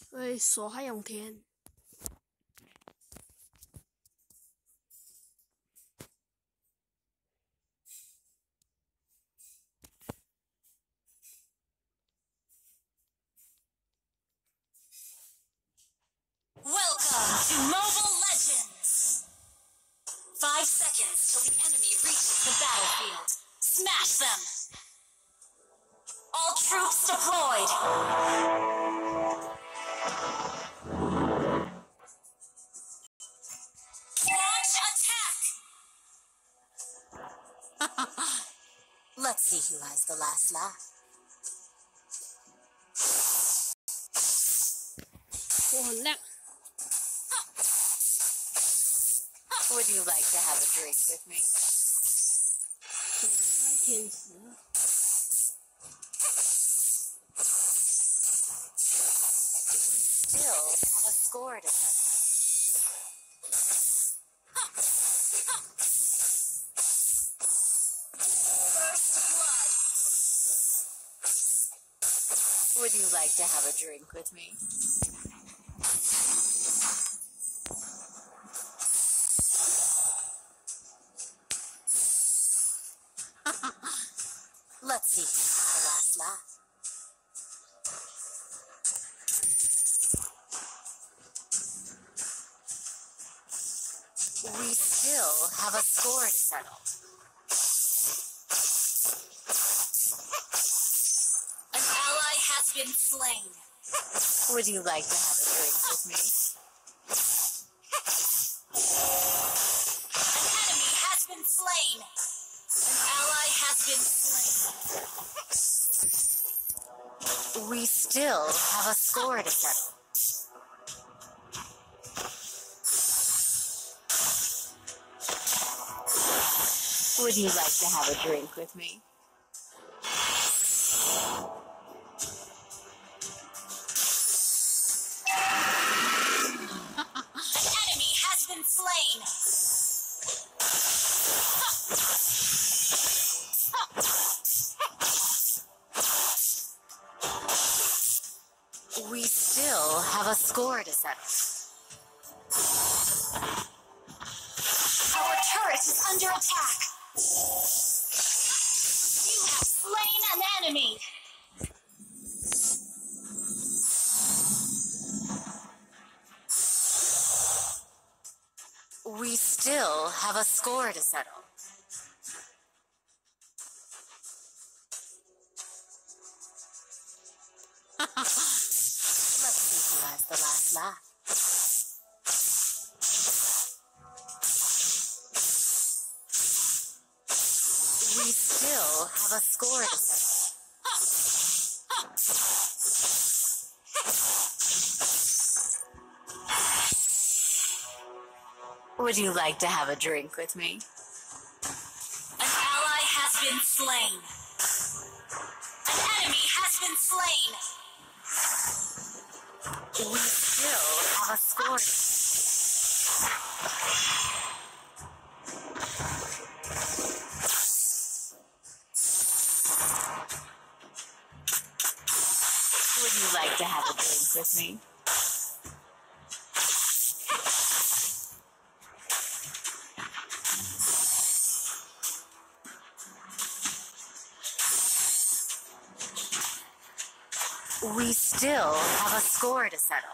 锁海永田。 Welcome to Mobile Legends! 5 seconds till the enemy reaches the battlefield. Smash them! All troops deployed! Launch attack! Let's see who has the last laugh. Would you like to have a drink with me? Still have a score to settle. First blood. Would you like to have a drink with me? Let's see the last laugh. We still have a score to settle. An ally has been slain. Would you like to have a drink with me? An enemy has been slain. An ally has been slain. We still have a score to settle. Would you like to have a drink with me? An enemy has been slain. We still have a score to settle. Our turret is under attack. You have slain an enemy. We still have a score to settle. Let's see who has the last laugh. We still have a score to settle. Would you like to have a drink with me? An ally has been slain. An enemy has been slain. We still have a score. Would you like to have a drink with me? We still have a score to settle.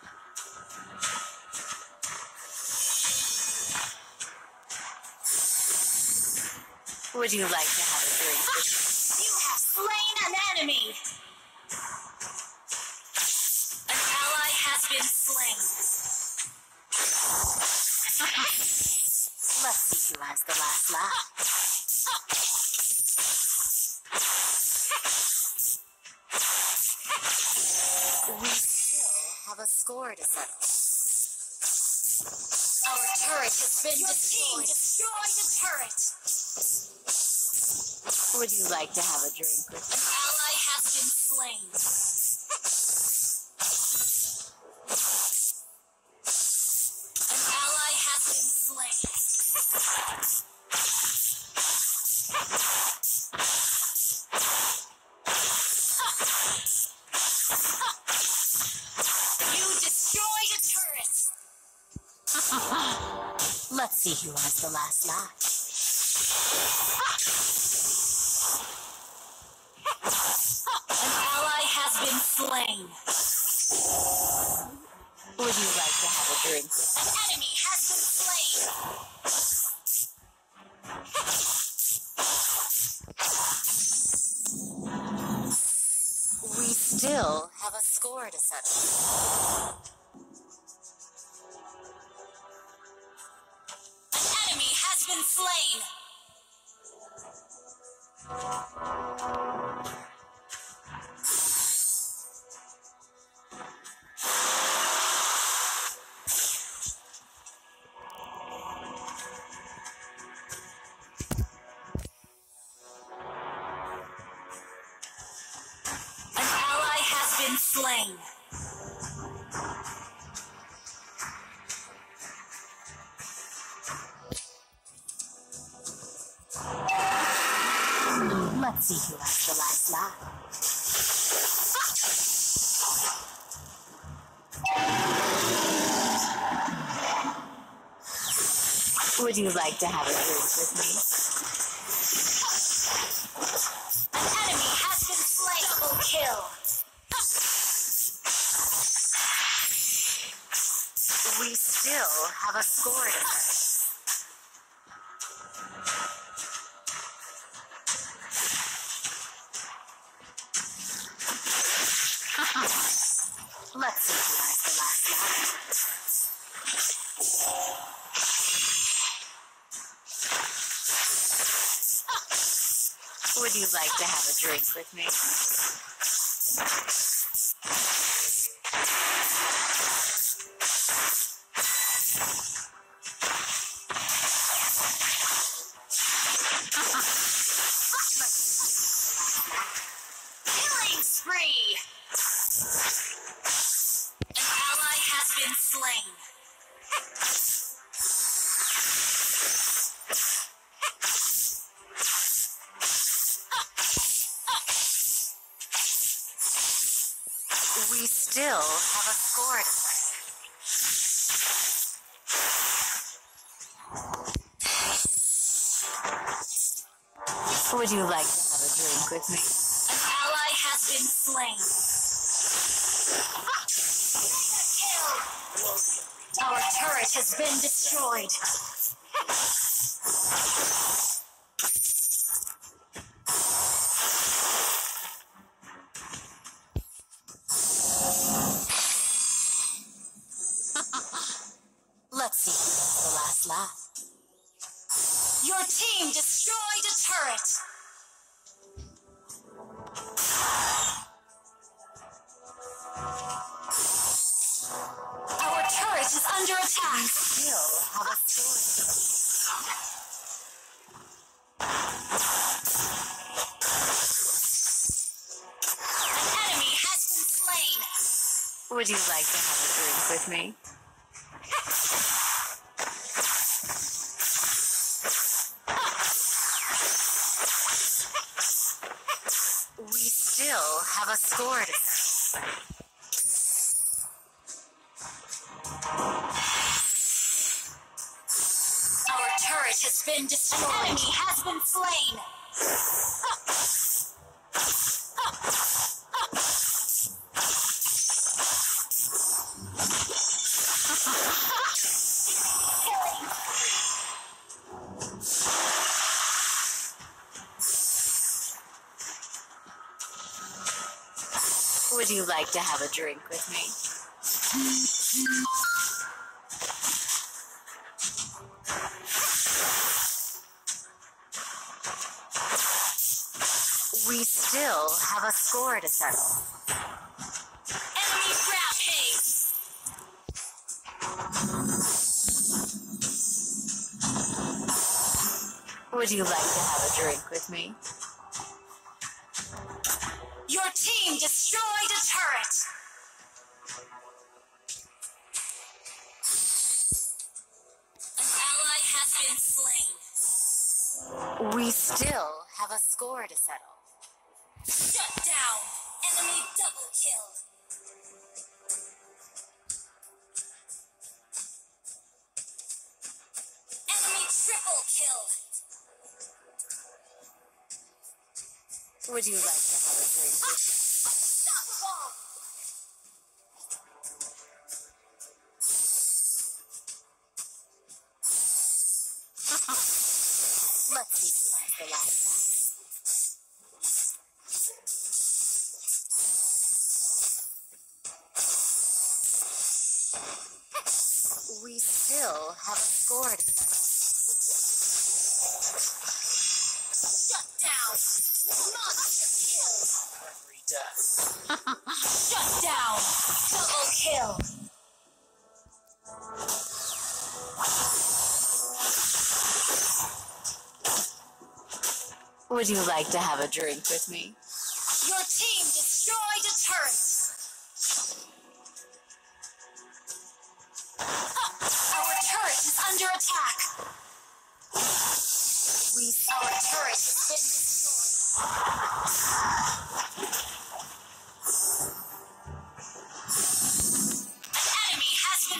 Would you like to have a drink with me? You have slain an enemy! An ally has been slain. Let's see who has the last laugh. We still have a score to settle. Our turret has been destroyed. Destroy the turret. Would you like to have a drink with me? An ally has been slain. An ally has been slain. see who has the last laugh. An ally has been slain. Would you like to have a drink? An enemy has been slain. We still have a score to settle. An enemy has been slain. Slain. Let's see who has the last laugh. Would you like to have a drink with me? An enemy has been slain. Double kill. We still have a score to settle. Let's see who has the last laugh. Would you like to have a drink with me? Killing spree! An ally has been slain. We still have a score to settle. Would you like to have a drink with me? An ally has been slain. Our turret has been destroyed. Let's see who has the last laugh. Your team destroyed a turret. Our turret is under attack. We still have a story. An enemy has been slain. Would you like to have a drink with me? We still have a score to settle. Our turret has been destroyed. An enemy has been slain. Would you like to have a drink with me? We still have a score to settle. Enemy rampage! Would you like to have a drink with me? Your team destroyed a turret! An ally has been slain. We still have a score to settle. Shut down! Enemy double kill! Would you like to have a drink with me? Unstoppable! Let's utilize the last pass. We still have a score to settle. Shut down! Monster kill! Every death. Shut down! Double kill! Would you like to have a drink with me? Your team destroyed a turret! Our turret is under attack! Our turret has been destroyed. An enemy has been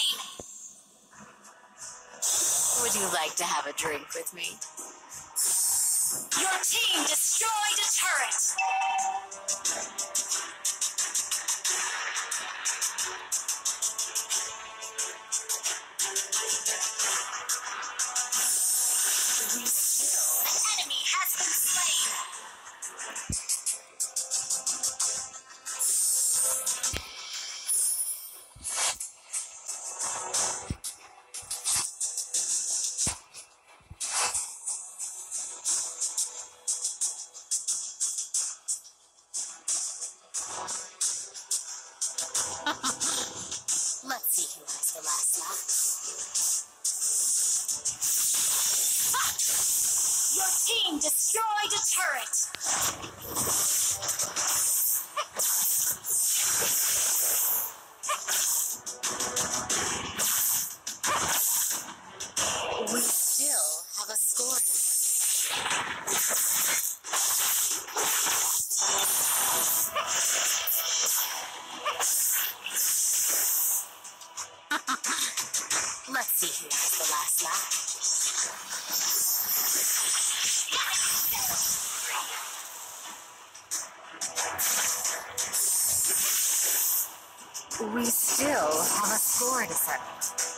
slain! Would you like to have a drink with me? Your team destroyed a turret! An enemy has been slain! Let's see who has the last laugh. Your team destroyed a turret! We still have a score to Let's see who has the last laugh. We still have a score to settle.